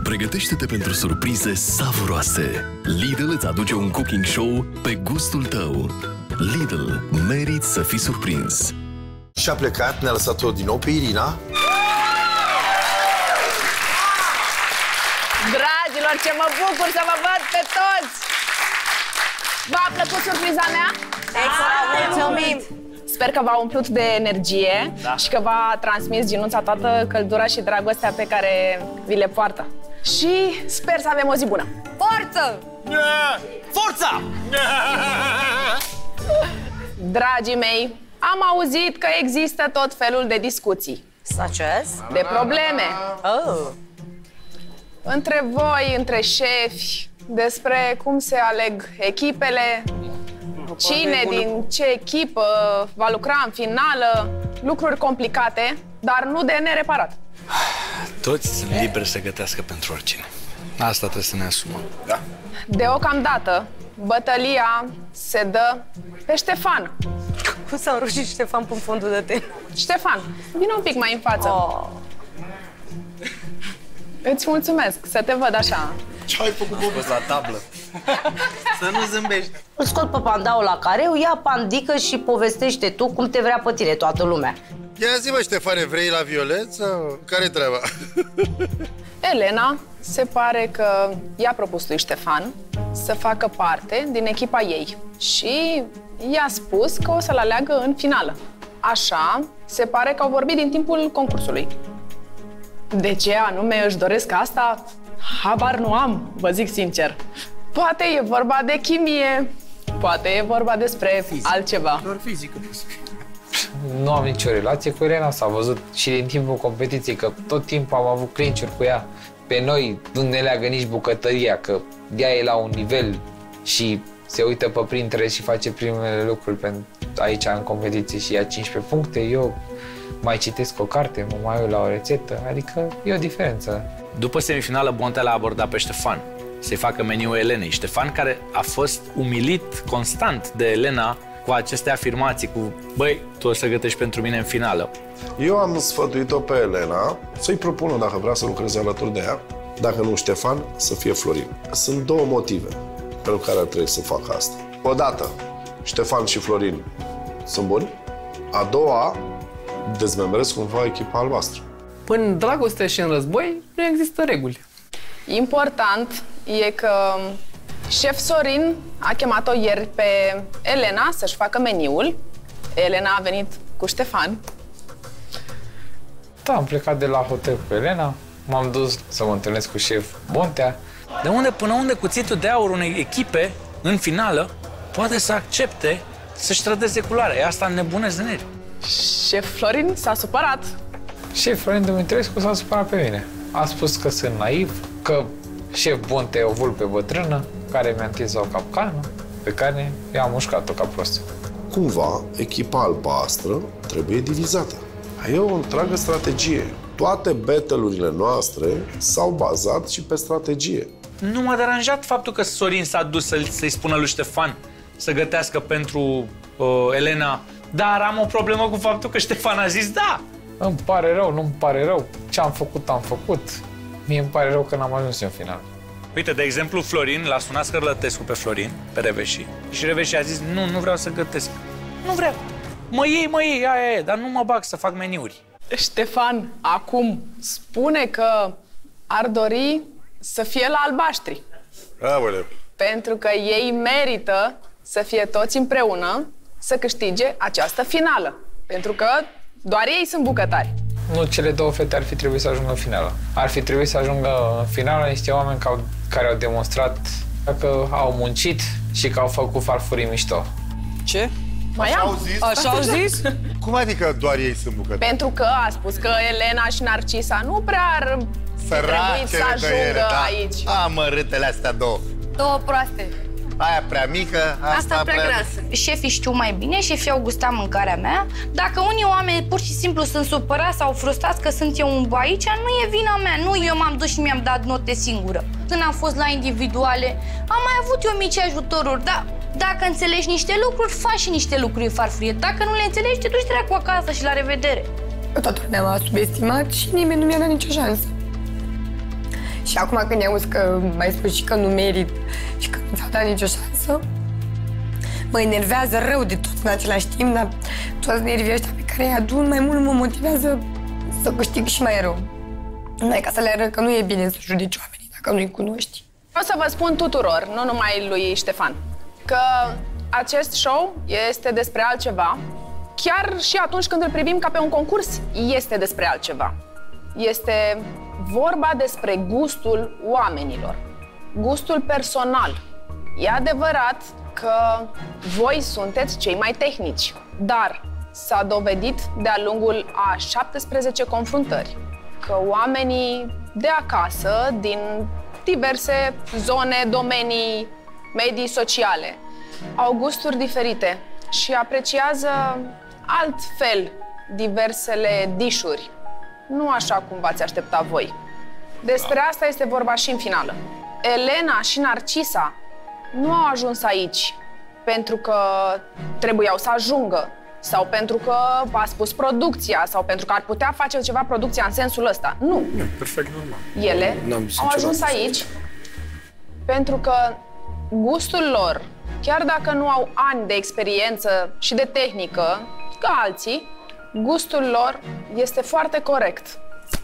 Pregătește-te pentru surprize savuroase. Lidl îți aduce un cooking show pe gustul tău. Lidl, meriți să fii surprins. Și a plecat, ne-a lăsat-o din nou pe Irina. Dragilor, ce mă bucur să vă văd pe toți! V-a plăcut surpriza mea? Mulțumim! Sper că v-a umplut de energie și că v-a transmis Ginuța toată căldura și dragostea pe care vi le poartă. Și sper să avem o zi bună! Forță! Forța! Dragii mei, am auzit că există tot felul de discuții. Such as? De probleme. Oh. Între voi, între șefi, despre cum se aleg echipele, cine din ce echipă va lucra în finală, lucruri complicate, dar nu de nereparat. Toți sunt liberi să gătească pentru oricine. Asta trebuie să ne asumăm. Da. Deocamdată, bătălia se dă pe Ștefan. Cum s-a înroșit Ștefan pe fondul de ten? Ștefan, vină un pic mai în față. Oh. Îți mulțumesc, să te văd așa. Ce ai făcut, Bob? La tablă. Să nu zâmbești. Îl scot pe pandaul la careu, ia pandică și povestește tu cum te vrea pe tine toată lumea. Ia zi, mă, Ștefane, vrei la violet sau care-i treaba? Elena se pare că i-a propus lui Ștefan să facă parte din echipa ei și i-a spus că o să-l aleagă în finală. Așa, se pare că au vorbit din timpul concursului. De ce anume își doresc asta? Habar nu am, vă zic sincer. Poate e vorba de chimie, poate e vorba despre altceva. Doar fizică. Nu am nicio relație cu Elena, s-a văzut și din timpul competiției că tot timpul am avut clinch-uri cu ea. Pe noi nu ne leagă nici bucătăria, că ea e la un nivel și se uită pe printere și face primele lucruri aici în competiție și ia 15 puncte. Eu mai citesc o carte, mă mai uit la o rețetă, adică e o diferență. După semifinală, Bontea l-a abordat pe Ștefan să-i facă meniul Elenei. Ștefan, care a fost umilit constant de Elena cu aceste afirmații, cu băi, tu o să gătești pentru mine în finală. Eu am sfătuit-o pe Elena să-i propună, dacă vrea să lucreze alături de ea, dacă nu Ștefan, să fie Florin. Sunt două motive pentru care ar trebui să facă asta. Odată, Ștefan și Florin sunt buni. A doua, dezmembrez cumva echipa albastră. Până în dragoste și în război nu există reguli. Important e că șef Sorin a chemat-o ieri pe Elena să-și facă meniul. Elena a venit cu Ștefan. Da, am plecat de la hotel cu Elena, m-am dus să mă întâlnesc cu șef Bontea. De unde până unde cuțitul de aur unei echipe în finală poate să accepte să-și trădeze culoarea. E asta nebunesc de nervi. Șef Florin s-a supărat. Șef Florin Dumitrescu s-a supărat pe mine. A spus că sunt naiv, că șef Bonte e o vulpe bătrână care mi-a întins o capcană pe care i-am mușcat-o ca prost. Cumva, echipa albastră trebuie divizată. E o întreagă strategie. Toate battle-urile noastre s-au bazat și pe strategie. Nu m-a deranjat faptul că Sorin s-a dus să-i spună lui Ștefan să gătească pentru Elena, dar am o problemă cu faptul că Ștefan a zis da. Îmi pare rău, nu-mi pare rău. Ce am făcut, am făcut. Mie îmi pare rău că n-am ajuns în final. Uite, de exemplu, Florin l-a sunat Scărlătescu pe Florin, pe Reveși. Și Reveși a zis, nu vreau să gătesc. Nu vreau. Mă iei, aia e, dar nu mă bag să fac meniuri. Ștefan acum spune că ar dori să fie la albaștri. Aoleu. Pentru că ei merită să fie toți împreună să câștige această finală. Pentru că doar ei sunt bucătari. Nu, cele două fete ar fi trebuit să ajungă în finală. Ar fi trebuit să ajungă în finală niște oameni care au demonstrat că au muncit și că au făcut farfurii mișto. Ce? Mai Așa am. au zis? Așa au zis? Cum adică doar ei sunt bucătari? Pentru că a spus că Elena și Narcisa nu prea ar fi trebuit să ajungă aici. Mărâtele astea două. Două proaste. Aia prea mică, Asta prea grasă. Șefii știu mai bine, șefii au gustat mâncarea mea. Dacă unii oameni pur și simplu sunt supărați sau frustrați că sunt eu aici, nu e vina mea. Nu, eu m-am dus și mi-am dat note singură. Când am fost la individuale, am mai avut eu mici ajutoruri, dar dacă înțelegi niște lucruri, faci și niște lucruri în farfurie. Dacă nu le înțelegi, te duci dracu acasă și la revedere. Toată lumea m-a subestimat și nimeni nu mi-a dat nicio șansă. Și acum când i-auzi că mai spus și că nu merit și că nu ți-au dat nicio șansă, mă enervează rău de tot în același timp, dar toți nervii ăștia pe care îi adun mai mult mă motivează să câștig și mai rău. Numai ca să le arăt că nu e bine să judeci oamenii dacă nu-i cunoști. O să vă spun tuturor, nu numai lui Ștefan, că acest show este despre altceva. Chiar și atunci când îl privim ca pe un concurs, este despre altceva. Este vorba despre gustul oamenilor, gustul personal. E adevărat că voi sunteți cei mai tehnici, dar s-a dovedit de-a lungul a 17 confruntări că oamenii de acasă, din diverse zone, domenii, medii sociale, au gusturi diferite și apreciază altfel diversele dișuri, nu așa cum v-ați aștepta voi. Despre asta este vorba și în finală. Elena și Narcisa nu au ajuns aici pentru că trebuiau să ajungă, sau pentru că a spus producția, sau pentru că ar putea face ceva producția în sensul ăsta. Nu. Perfect normal. Ele au ajuns aici pentru că gustul lor, chiar dacă nu au ani de experiență și de tehnică, ca alții, gustul lor este foarte corect.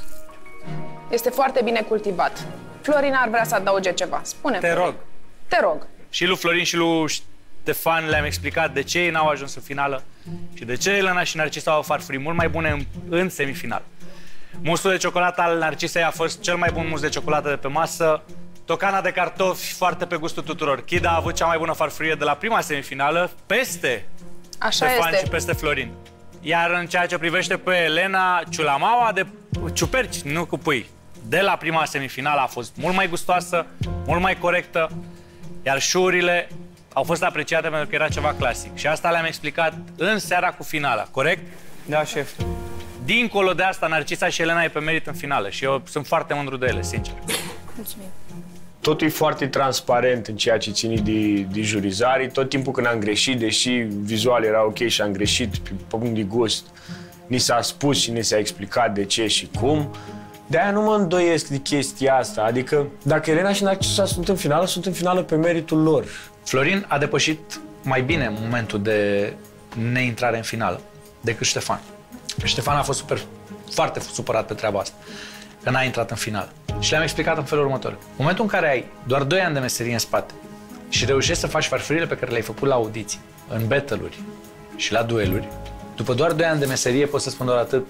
Este foarte bine cultivat. Florin ar vrea să adauge ceva. Spune, Te rog. Te rog. Și lui Florin și lui Ștefan le-am explicat de ce ei n-au ajuns în finală și de ce Elena și Narcisa au farfurii mult mai bune în semifinal. Musul de ciocolată al Narcisei a fost cel mai bun mus de ciocolată de pe masă. Tocana de cartofi foarte pe gustul tuturor. Chida a avut cea mai bună farfurie de la prima semifinală, peste Ștefan și peste Florin. Iar în ceea ce privește pe Elena, ciulamaua de ciuperci, nu cu pui, de la prima semifinală a fost mult mai gustoasă, mult mai corectă, iar șurile au fost apreciate pentru că era ceva clasic. Și asta le-am explicat în seara cu finala, corect? Da, șef. Dincolo de asta, Narcisa și Elena e pe merit în finală și eu sunt foarte mândru de ele, sincer. Mulțumim. Totul e foarte transparent în ceea ce ține de jurizare. Tot timpul când am greșit, deși vizual era ok și am greșit pe punct de gust, ni s-a spus și ni s-a explicat de ce și cum. De-aia nu mă îndoiesc de chestia asta. Adică, dacă Elena și Narcisa sunt în finală pe meritul lor. Florin a depășit mai bine momentul de neintrare în finală decât Ștefan. Ștefan a fost foarte supărat pe treaba asta, că n-a intrat în finală. Și le-am explicat în felul următor. În momentul în care ai doar 2 ani de meserie în spate și reușești să faci farfuriile pe care le-ai făcut la audiții, în battle-uri și la dueluri, după doar 2 ani de meserie pot să spun doar atât: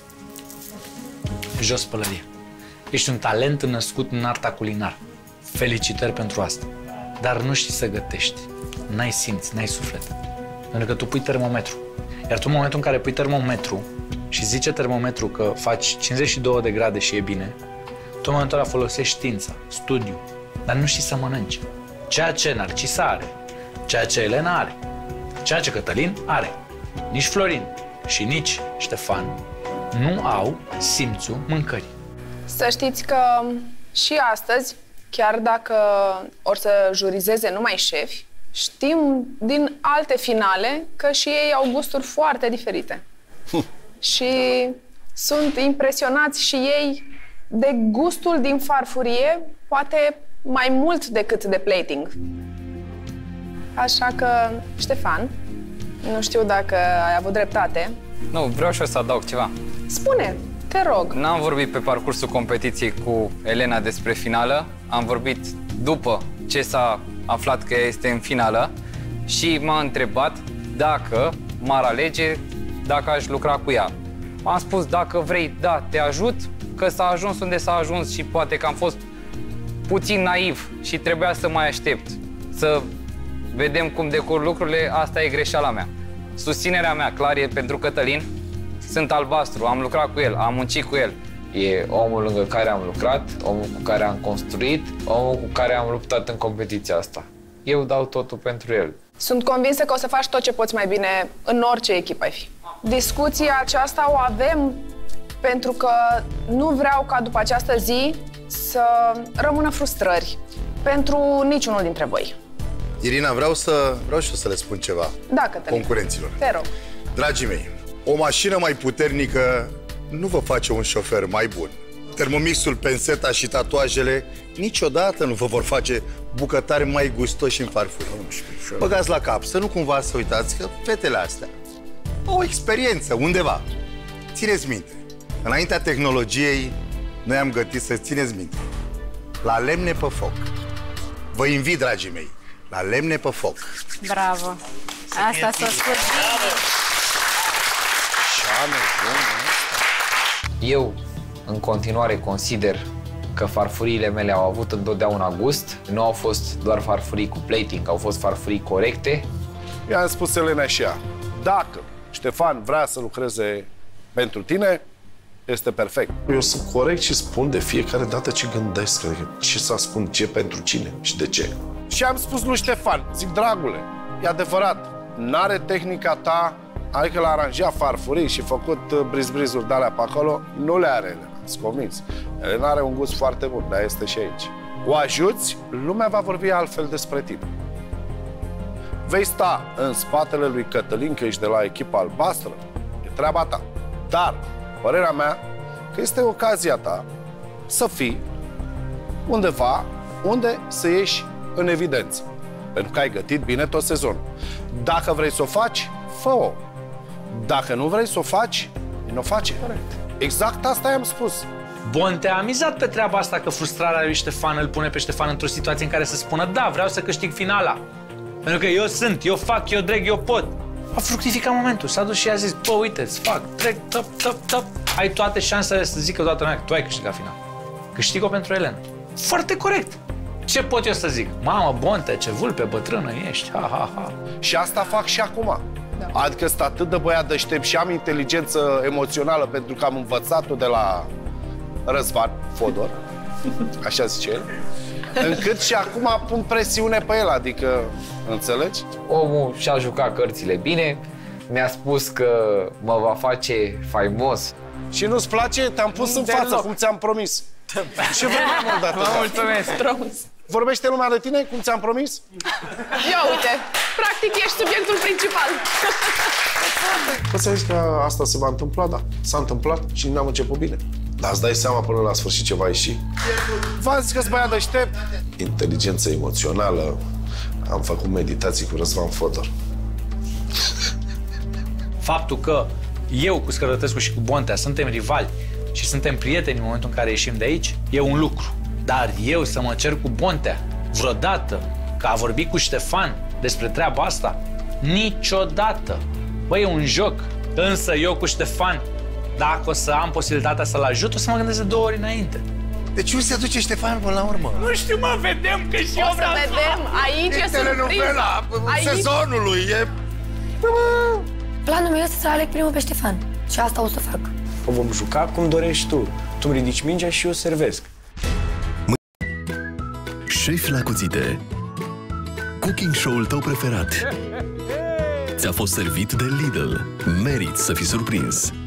jos pălărie. Ești un talent născut în arta culinar. Felicitări pentru asta. Dar nu știi să gătești. N-ai simț, n-ai suflet. Pentru că tu pui termometru. Iar tu în momentul în care pui termometru și zice termometru că faci 52 de grade și e bine, tu în momentul ăla folosești știința, studiu, dar nu știi să mănânci. Ceea ce Narcisa are, ceea ce Elena are, ceea ce Cătălin are. Nici Florin și nici Ștefan nu au simțul mâncării. Să știți că și astăzi, chiar dacă or să jurizeze numai șefi, știm din alte finale că și ei au gusturi foarte diferite. Și sunt impresionați și ei de gustul din farfurie, poate mai mult decât de plating. Așa că, Ștefan, nu știu dacă ai avut dreptate. Nu, vreau și eu să adaug ceva. Spune, te rog. N-am vorbit pe parcursul competiției cu Elena despre finală, am vorbit după ce s-a aflat că este în finală și m-a întrebat dacă m-ar alege, dacă aș lucra cu ea. Am spus, dacă vrei, da, te ajut, că s-a ajuns unde s-a ajuns și poate că am fost puțin naiv și trebuia să mai aștept, să vedem cum decurg lucrurile, asta e greșeala mea. Susținerea mea, clar, e pentru Cătălin. Sunt albastru, am lucrat cu el, am muncit cu el. E omul lângă care am lucrat, omul cu care am construit, omul cu care am luptat în competiția asta. Eu dau totul pentru el. Sunt convinsă că o să faci tot ce poți mai bine în orice echipă ai fi. Discuția aceasta o avem pentru că nu vreau ca după această zi să rămână frustrări pentru niciunul dintre voi. Irina, vreau și eu să le spun ceva concurenților. Te rog. Dragii mei, o mașină mai puternică nu vă face un șofer mai bun. Termomixul, penseta și tatuajele niciodată nu vă vor face bucătari mai gustoși în farfurie. Băgați la cap, să nu cumva să uitați că fetele astea au o experiență undeva. Țineți minte, înaintea tehnologiei, noi am gătit, să țineți minte, la lemne pe foc. Vă invit, dragii mei, la lemne pe foc. Bravo! Asta s-a spus. Eu, în continuare, consider că farfuriile mele au avut întotdeauna gust. Nu au fost doar farfurii cu plating, au fost farfurii corecte. I-am spus Elena și ea, dacă Ștefan vrea să lucreze pentru tine, este perfect. Eu sunt corect și spun de fiecare dată ce gândesc, adică ce să ascund, ce pentru cine și de ce. Și am spus lui Ștefan, zic, dragule, e adevărat, n-are tehnica ta, adică l-a aranjat farfurii și făcut briz-brizuri de alea pe acolo, nu le are Elena, sunt convins. Elena are un gust foarte bun, dar este și aici. O ajuți, lumea va vorbi altfel despre tine. Vei sta în spatele lui Cătălin, că ești de la echipa albastră, e treaba ta. Dar, părerea mea, că este ocazia ta să fii undeva unde să ieși în evidență. Pentru că ai gătit bine tot sezonul. Dacă vrei să o faci, fă-o. Dacă nu vrei să o faci, nu o face. Corect. Exact asta i-am spus. Bun, te-a amizat pe treaba asta că frustrarea lui Ștefan îl pune pe Ștefan într-o situație în care să spună da, vreau să câștig finala. Pentru că eu sunt, eu fac, eu dreg, eu pot. A fructificat momentul, s-a dus și a zis, bă, uite, îți fac, trec, top. Ai toate șansele să zică toată lumea că tu ai câștigat finala. Câștig-o pentru Elena. Foarte corect. Ce pot eu să zic? Mamă, Bonte, ce vulpe bătrână ești, ha. Și asta fac și acum. Da. Adică sunt atât de băiat deștept și am inteligență emoțională pentru că am învățat-o de la Răzvan Fodor, așa zice el, încât și acum pun presiune pe el, adică, înțelegi? Omul și-a jucat cărțile bine, mi-a spus că mă va face faimos. Și nu-ți place? Te-am pus în față, cum ți-am promis. Și vrei mai mult de atât. Vă mulțumesc. Vorbește lumea de tine, cum ți-am promis? Ia uite, practic ești subiectul principal. Poți să zici că asta se va întâmpla, da. S-a întâmplat și n-am început bine. Dar îți dai seama până la sfârșit ce va ieși? V-am zis că-s băiat deștept. Inteligență emoțională. Am făcut meditații cu Răzvan Fodor. Faptul că eu cu Scărătescu și cu Bontea suntem rivali și suntem prieteni în momentul în care ieșim de aici, e un lucru. Dar eu să mă cer cu Bontea vreodată că a vorbit cu Ștefan despre treaba asta, niciodată. Băi, e un joc. Însă eu cu Ștefan, dacă o să am posibilitatea să-l ajut, o să mă gândesc de 2 ori înainte. Deci unde se duce Ștefan până la urmă? Nu știu, mă, vedem că și eu o să vedem, aici e surpriza. Sezonului e... Planul meu este să aleg primul pe Ștefan și asta o să fac. O vom juca cum dorești tu. Tu îmi ridici mingea și eu servesc. Șef la cuțite. Cooking show-ul tău preferat. Ți-a fost servit de Lidl. Meriți să fii surprins.